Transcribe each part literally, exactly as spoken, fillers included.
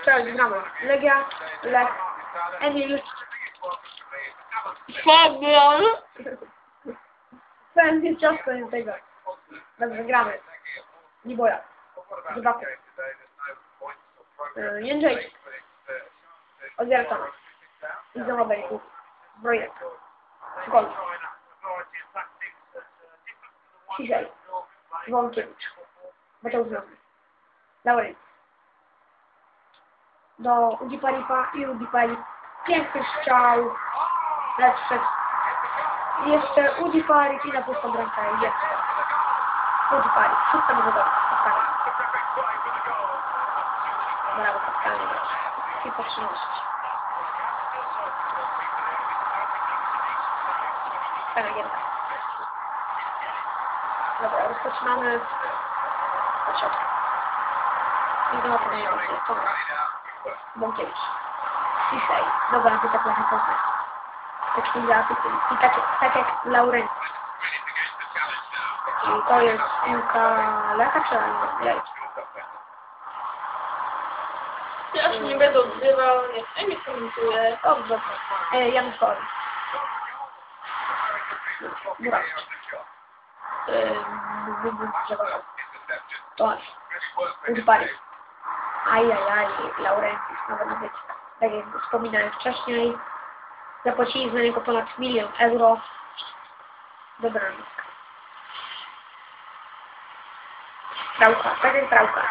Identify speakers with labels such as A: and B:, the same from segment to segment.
A: strzelać bramę. Legia, Lech, Emil,
B: Fabian!
A: Pędzi ciasto nie tego. Bez wygramy. Niboja. Dwa. Jędrzej. Odwiercam. I Zamobejku. Brojek. Gol. Ciszej. Wąkiewicz. Mateusz Nowy. Lauren. Do Udipalipa i Udipalip. Piękny strzał. Lecz przed. I jeszcze Udipalip i na pustą bramkę. Jeszcze. Udipalip. Szósta minuta. Kapitanie. Brawo, kapitanie. I po trzynaście. Fajna gierka. Dobra, rozpoczynamy od środka. I do oponujemy się. To Bąkiewicz. Ciszej. Dobra, to tak trochę postać. Tak się działa i tak, tak jak Laurencji. I to jest piłka Lecha czy Lech?
B: Ja się nie będę odzywał, niech Emil komentuje.
A: Dobrze. E, Janusz Kory. Burak. Tomasz. Udipalip. Ajajaj, Laurencji. Nawet nawet, tak jak wspominałem wcześniej, zapłacili za niego ponad milion euro. Dobra. Trałka, tak jak trałka.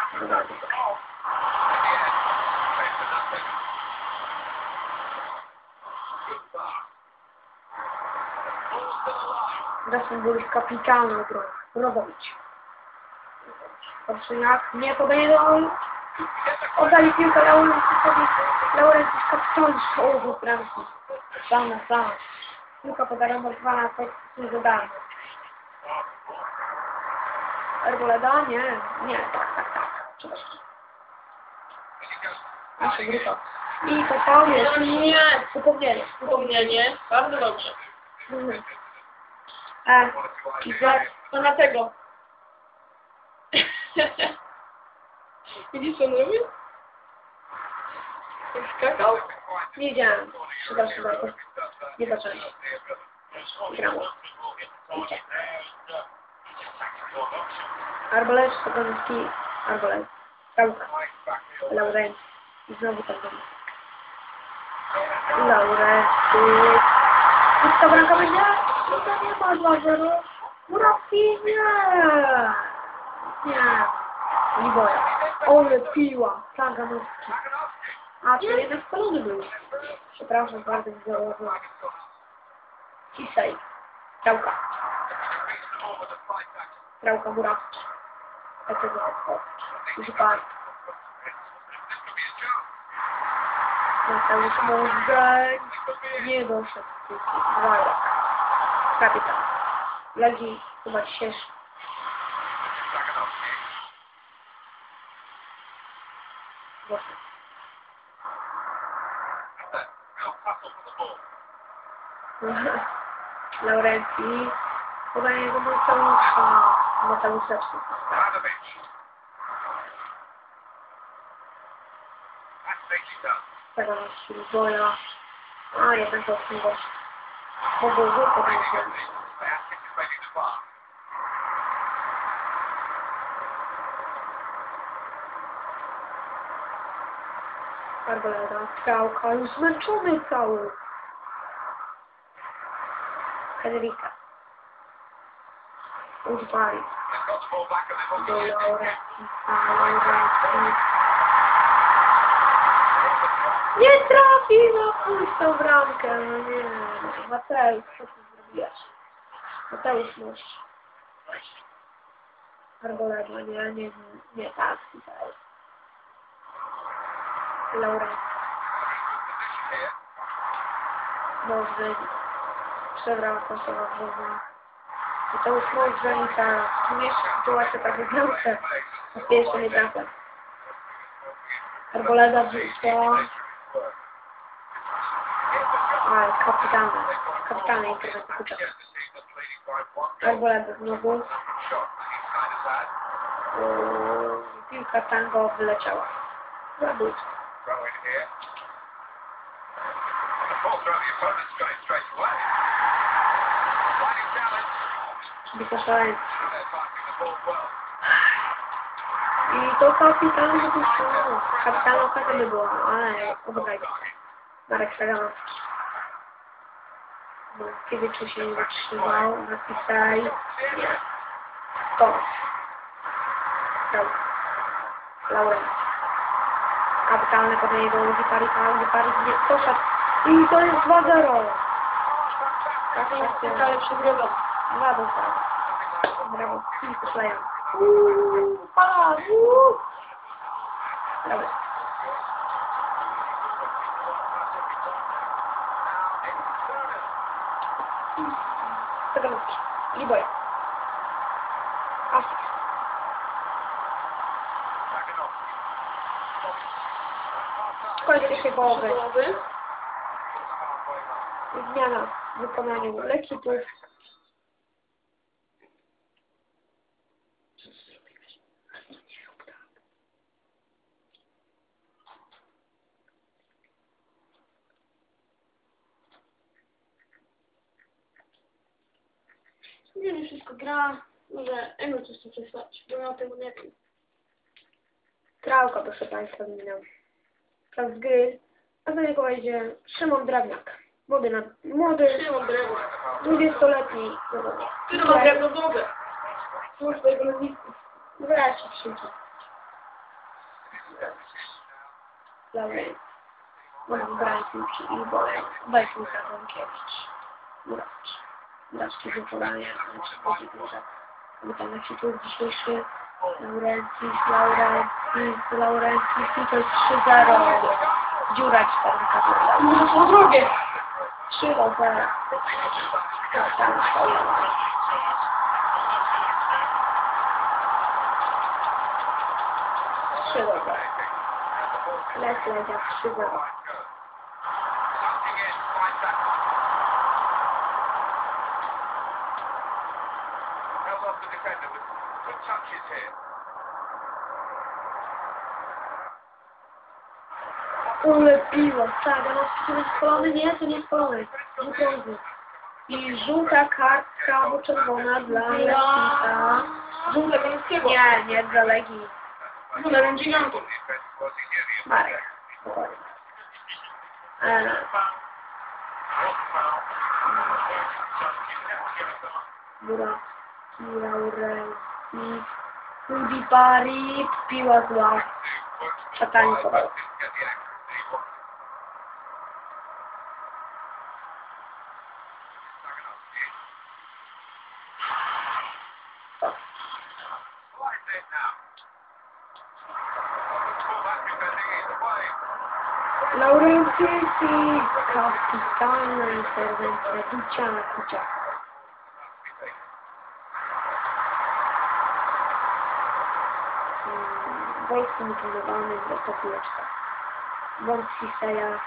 A: Zasługuje kapitalny obrony. Rodowicz. Patrzyniak. Nie, to będzie do... Oddali piłkę Laurencikowi. Laurencik kapitalny strzał do bramki. Sam na sam. Piłka podarowa dwa, to nie za darmo. Arboleda? Nie. Nie, tak, tak, tak. Przepraszam. Nasza grupa. I to Paul jest.
B: Nie,
A: Upomnienie.
B: upomnienie. Bardzo dobrze.
A: Mhm. E, i za...
B: To na tego. Widzisz co on robi? Jak skakał?
A: Nie wiedziałem. Przepraszam bardzo. Nie zacząłem. Gramo. Arbolet, Sokoński, Arbolet. Trałka. Laurencji. I znowu tak będzie. Laurencji. Pusta bramka będzie? No to nie ma dwa zero. Murowski, nie. Nie. Liboja. Ole piła. Sanganowski. A, to jednak spalony był. Przepraszam bardzo, nie zauważyłam. Ciszej. Trałka. Trałka Murawski. Dlaczego? Już pan. Mateusz Mozdeń. Nie doszedł. Wajek. Kapitan. Legii chyba dzisiejszy. Proszę. Laurencji. Podanie do Mateusza. Mateusza. Tego nas Liboja. A, jeden to jest gość. Mogę wypowiedzieć. Arboleda, strzałka, już zmęczony cały. Henryka. Udwali. Do Laurencji. Nie trafi na pustą bramkę, no nie. Mateusz, co ty zrobiłeś? Mateusz masz. Arboleda, nie, nie, nie, nie, tak, tutaj. Laurencji. Może przebrała kosowa głowa. I to już może i ta śmieszna sytuacja tak wygląda. Na pierwszym etapie. Arboleda wrzuciła. A, kapitalna. Kapitalna interwencja kucza. Arboleda znowu. Piłka tango wyleciała. Zabójstwo. Bisa szaleńcy. I to kapitan wypuścił. Kapitan okazja by była, ale obraj. Marek Saganowski. Bo kiedy czuł się nie zatrzymał, napisali. Nie. Tomasz. Dobra. Laurent. Kapitalne podanie do Lugi Paris, a Lugi Paris nie poszedł. I to jest dwa zero. Tak, tak,
B: Ale przegrywa.
A: dwa do zera. Brawo. I poszleją. Uuuu, pala, uuuu. Dobra. Saganowski. Liboja. Asik. Koniec pierwszej połowy. Zmiana w wykonaniu lekitów.
B: Nie wiem, wszystko gra. Może Emil coś tu przesłać, bo ja o tego nie wiem.
A: Trałka, proszę Państwa, minął. Czas gry. A za niego wejdzie Szymon Drewniak. Młody, na, młody
B: Szymon Drewniak.
A: dwudziestoletni zawodnik.
B: Który ma drewno nogę?
A: Służ do jego nazwisku. Wyraźnie przyjdzie. Laurent. Może wybrać piłki i boję. Bajki Zagonkiewicz. Muracz. Muraczki wykonania. Wykonania się tu dzisiejszy. Laurentis, Laurentis, Laurentis. I to jest trzy zero. Dziura czternaście.
B: No to drugie.
A: trzy do zera. Tam stoją. trzy do zera. Les Lezia trzy zero. Ulepiło, Saganowski to jest spalony? Nie, to nie jest spalony. Żółty. I żółta kartka, bo czerwona dla Lechnika.
B: Żółte Gąskiego.
A: Nie, nie dla Legii.
B: Żółte Rędzinanku.
A: Marek, spokojnie. Eee. Burak, Laurenti, Ludi Paris, piła zła. Szatani podał. Laurenti i kapitalna interwencja Duciana Kuciaka. Wojsko utrzymywany w ostatniczkach. Bądź Siseja.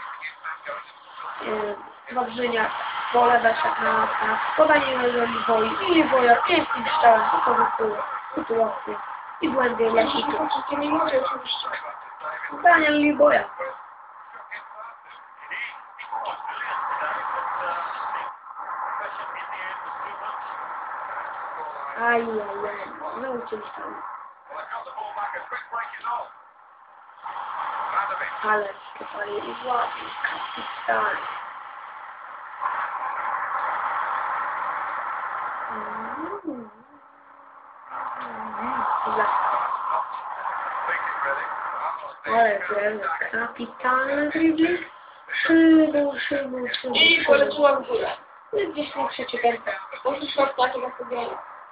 A: Wawrzyniak. Pole Beszek na nas. Podanie do Liboi. I Liboja pięknym strzałem wykorzystuje sytuację. I błędy Lesików.
B: Nie może oczywiście.
A: Daniel Liboja. Ajajaj. Nauczyli tam. Ale tutaj i ładnie, kapitan. Ale drewno, kapitalny dribbling. Szybą, szybą, szybą.
B: I poleciła w górę.
A: Gdzieś na trzecie piętro.
B: Może szłam takie na sobie.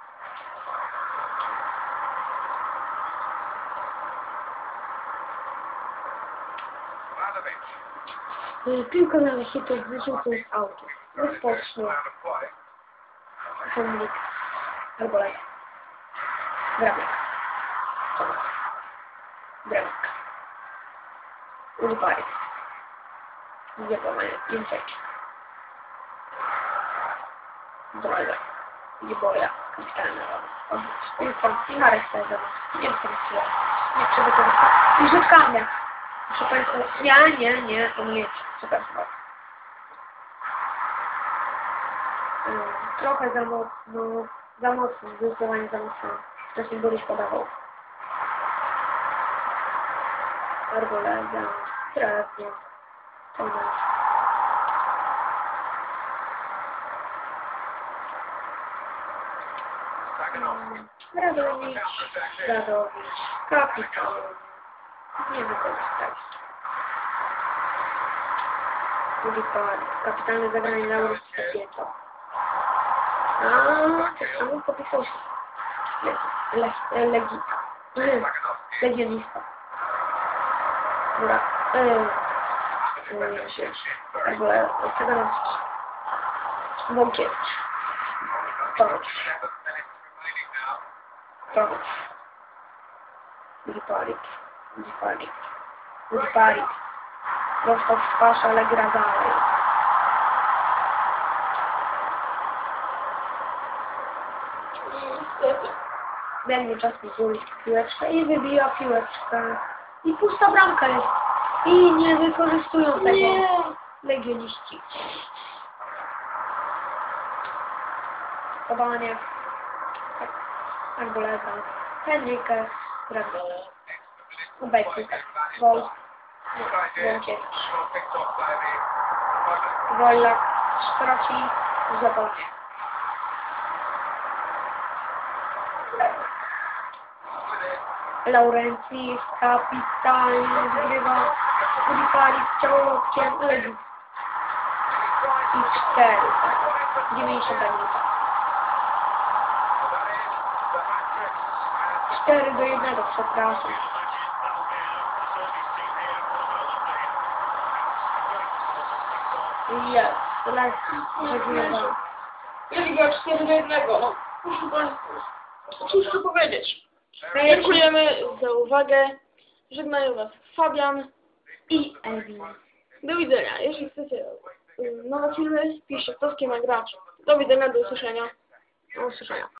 A: Piłka na Lechitów wyrzucił z autu. Rozpocznie. Pomnik. Albo Lech. Bramek. Tomasz. Bramek. Ludi Paris. Nie pomagaj. Jęczek. Droga. Liboja. Kapitalna rola. Piłką. I Marek Saganowski. Nie wiem, co jest. Nie przewykorzystał. I rzut karny. Proszę Państwa, nie, nie, nie, pomylić. Przepraszam bardzo. Um, trochę za mocno, za mocno, zdecydowanie za mocno. Wcześniej Boryś podawał. Arboleda, Trezno, Tomasz. Um, Radowicz, Radowicz, kapitan. Nie wykorzystać. Drugi par, kapitalne zagranie Laurus Pieto. A, tak samo popisał się. Le, le, legita. Legionista. Dobra. Eee, Ceganowski. Bąkiewicz. Torocz. Torocz. Liparik. Liparik. Liparik. Dostał w twarz, ale gra dalej. Biegnie czas pozwolić piłeczkę i wybija piłeczkę. I pusta bramka jest. I nie wykorzystują tego
B: Nie.
A: legioniści. Podanie. Tak. Arboleta. Henrykę. Dragona. Obaj piłkę. Gol. Łąkiewicz. Wojlak. Straci. Zabawie. Laurencji kapitalnie wygrywa Ulipari ciałkiem Legii. I cztery, tak. dziewięćdziesiąta minuta. cztery do jednego, przepraszam. Jest, Lechii wygrywa.
B: Liga cztery do jednego, no. Proszę Państwa, cóż tu powiedzieć. Dziękujemy za uwagę. Żegnają Was Fabian
A: I Ewin.
B: Do widzenia. Jeśli chcecie y, nowe filmy, piszcie Toskie na gracz. Do widzenia, do usłyszenia. Do usłyszenia.